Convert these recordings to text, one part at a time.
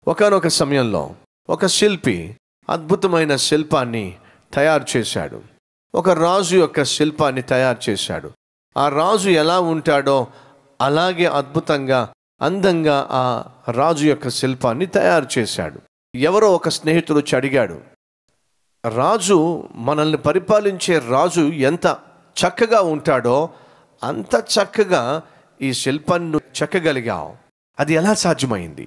ఒకానొక సమయంలో ఒక శిల్పి అద్భుతమైన శిల్పాన్ని తయారు చేశాడు. ఒక రాజు యొక్క శిల్పాన్ని తయారు చేశాడు. ఆ రాజు ఎలా ఉంటాడో అలాగే అద్భుతంగా అందంగా ఆ రాజు యొక్క శిల్పాన్ని తయారు చేశాడు. ఎవరో ఒక స్నేహితుడు వచ్చి అడిగాడు, రాజు, మనల్ని పరిపాలించే రాజు ఎంత చక్కగా ఉంటాడో అంత చక్కగా ఈ శిల్పాన్ని చెక్కగలిగావు, అది ఎలా సాధ్యమైంది?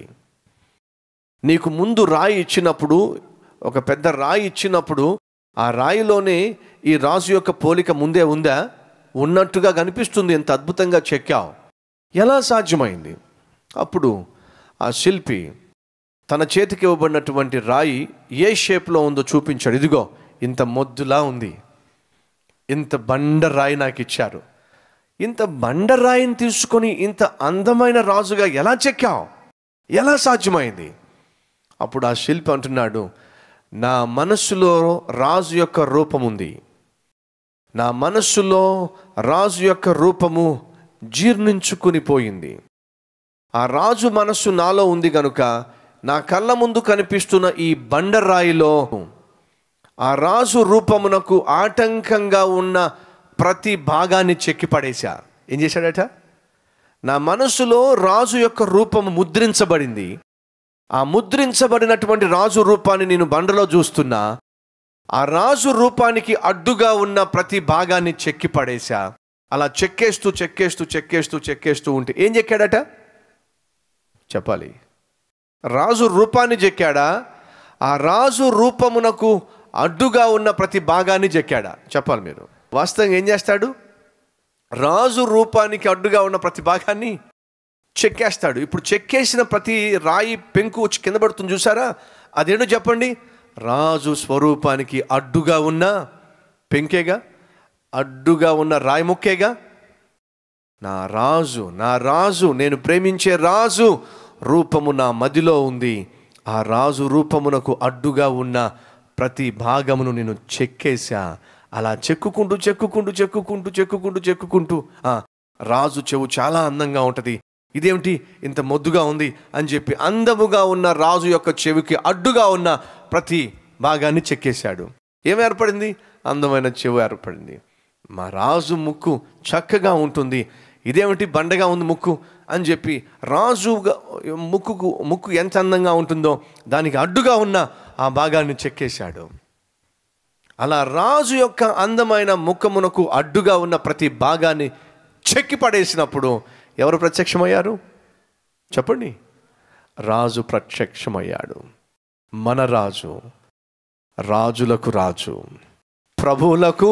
నీకు ముందు రాయి ఇచ్చినప్పుడు, ఒక పెద్ద రాయి ఇచ్చినప్పుడు ఆ రాయిలోనే ఈ రాజు యొక్క పోలిక ముందే ఉందా? ఉన్నట్టుగా కనిపిస్తుంది, ఎంత అద్భుతంగా చెక్కావు, ఎలా సాధ్యమైంది? అప్పుడు ఆ శిల్పి తన చేతికి ఇవ్వబడినటువంటి రాయి ఏ షేప్లో ఉందో చూపించాడు. ఇదిగో ఇంత మొద్దులా ఉంది, ఇంత బండరాయి నాకు ఇచ్చారు, ఇంత బండరాయిని తీసుకొని ఇంత అందమైన రాజుగా ఎలా చెక్కావు, ఎలా సాధ్యమైంది? అప్పుడు ఆ శిల్పి అంటున్నాడు, నా మనస్సులో రాజు యొక్క రూపం ఉంది, నా మనస్సులో రాజు యొక్క రూపము జీర్ణించుకుని పోయింది. ఆ రాజు మనస్సు నాలో ఉంది కనుక నా కళ్ళ ముందు కనిపిస్తున్న ఈ బండరాయిలో ఆ రాజు రూపమునకు ఆటంకంగా ఉన్న ప్రతి భాగాన్ని చెక్కి పడేశా. ఏం చేశాడట? నా మనస్సులో రాజు యొక్క రూపము ముద్రించబడింది. ఆ ముద్రించబడినటువంటి రాజు రూపాన్ని నేను బండలో చూస్తున్నా. ఆ రాజు రూపానికి అడ్డుగా ఉన్న ప్రతి భాగాన్ని చెక్కి పడేశా. అలా చెక్కేస్తూ చెక్కేస్తూ చెక్కేస్తూ చెక్కేస్తూ ఉంటే ఏం చెక్కాడట చెప్పాలి? రాజు రూపాన్ని చెక్కాడా? ఆ రాజు రూపమునకు అడ్డుగా ఉన్న ప్రతి భాగాన్ని చెక్కాడా? చెప్పాలి మీరు. వాస్తవంగా ఏం చేస్తాడు? రాజు రూపానికి అడ్డుగా ఉన్న ప్రతి భాగాన్ని చెక్కేస్తాడు. ఇప్పుడు చెక్కేసిన ప్రతి రాయి పెంకు వచ్చి కింద పడుతుంది చూసారా? అదేంటో చెప్పండి. రాజు స్వరూపానికి అడ్డుగా ఉన్న పెంకేగా, అడ్డుగా ఉన్న రాయి ముక్కేగా. నా రాజు, నేను ప్రేమించే రాజు రూపము నా మదిలో ఉంది. ఆ రాజు రూపమునకు అడ్డుగా ఉన్న ప్రతి భాగమును నేను చెక్కేశా. అలా చెక్కుకుంటూ చెక్కుకుంటూ చెక్కుకుంటూ చెక్కుకుంటూ చెక్కుకుంటూ రాజు చెవు చాలా అందంగా ఉంటుంది, ఇదేమిటి ఇంత మొద్దుగా ఉంది అని చెప్పి అందముగా ఉన్న రాజు యొక్క చెవికి అడ్డుగా ఉన్న ప్రతి భాగాన్ని చెక్కేశాడు. ఏం ఏర్పడింది? అందమైన చెవు ఏర్పడింది. మా రాజు ముక్కు చక్కగా ఉంటుంది, ఇదేమిటి బండగా ఉంది ముక్కు అని చెప్పి రాజు ముక్కు ఎంత అందంగా ఉంటుందో దానికి అడ్డుగా ఉన్న ఆ భాగాన్ని చెక్కేశాడు. అలా రాజు యొక్క అందమైన ముఖమునకు అడ్డుగా ఉన్న ప్రతి భాగాన్ని చెక్కి పడేసినప్పుడు ఎవరు ప్రత్యక్షమయ్యారు చెప్పండి? రాజు ప్రత్యక్షమయ్యాడు. మన రాజు, రాజులకు రాజు, ప్రభువులకు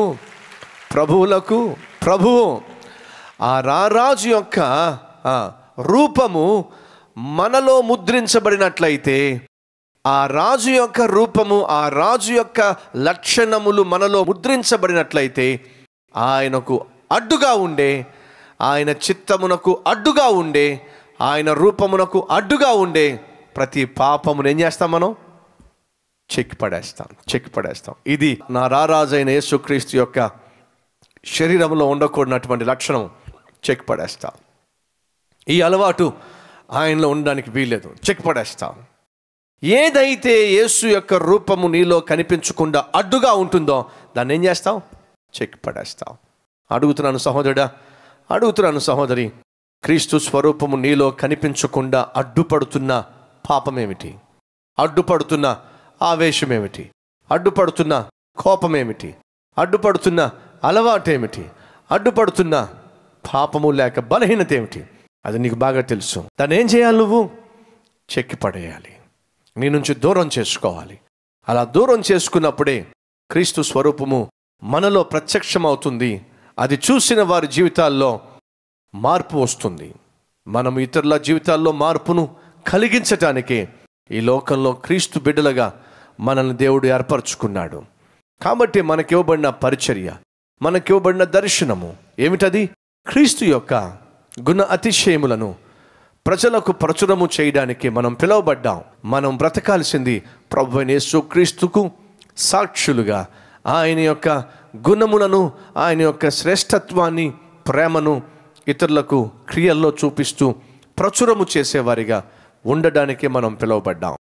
ప్రభువు. ఆ రారాజు యొక్క రూపము మనలో ముద్రించబడినట్లయితే, ఆ రాజు యొక్క రూపము, ఆ రాజు యొక్క లక్షణములు మనలో ముద్రించబడినట్లయితే, ఆయనకు అడ్డుగా ఉండే, ఆయన చిత్తమునకు అడ్డుగా ఉండే, ఆయన రూపమునకు అడ్డుగా ఉండే ప్రతి పాపమును ఏం చేస్తాం? మనం చెక్కి పడేస్తాం. ఇది నా రారాజు అయిన యేసుక్రీస్తు యొక్క శరీరంలో ఉండకూడనటువంటి లక్షణం, చెక్కి పడేస్తాం. ఈ అలవాటు ఆయనలో ఉండడానికి వీల్లేదు, చెక్కి పడేస్తాం. ఏదైతే యేసు యొక్క రూపము నీలో కనిపించకుండా అడ్డుగా ఉంటుందో దాన్ని ఏం చేస్తాం? చెక్కి పడేస్తాం. అడుగుతున్నాను సహోదరుడా, అడుగుతున్నాను సహోదరి, క్రీస్తు స్వరూపము నీలో కనిపించకుండా అడ్డుపడుతున్న పాపమేమిటి? అడ్డుపడుతున్న ఆవేశమేమిటి? అడ్డుపడుతున్న కోపమేమిటి? అడ్డుపడుతున్న అలవాటేమిటి? అడ్డుపడుతున్న పాపము లేక బలహీనత ఏమిటి? అది నీకు బాగా తెలుసు. దాన్ని ఏం చేయాలి? నువ్వు చెక్కి పడేయాలి, నీ నుంచి దూరం చేసుకోవాలి. అలా దూరం చేసుకున్నప్పుడే క్రీస్తు స్వరూపము మనలో ప్రత్యక్షమవుతుంది. అది చూసిన వారి జీవితాల్లో మార్పు వస్తుంది. మనం ఇతరుల జీవితాల్లో మార్పును కలిగించటానికే ఈ లోకంలో క్రీస్తు బిడ్డలుగా మనల్ని దేవుడు ఏర్పరచుకున్నాడు. కాబట్టి మనకివ్వబడిన పరిచర్య, మనకివ్వబడిన దర్శనము ఏమిటది? క్రీస్తు యొక్క గుణ అతిశయములను ప్రజలకు ప్రచురము చేయడానికి మనం పిలువబడ్డాం. మనం బ్రతకాల్సింది ప్రభువైన యేసుక్రీస్తుకు సాక్షులుగా, ఆయన యొక్క గుణములను, ఆయన యొక్క శ్రేష్టత్వాన్ని, ప్రేమను ఇతరులకు క్రియల్లో చూపిస్తూ ప్రచురము చేసేవారిగా ఉండడానికే మనం పిలువబడ్డాం.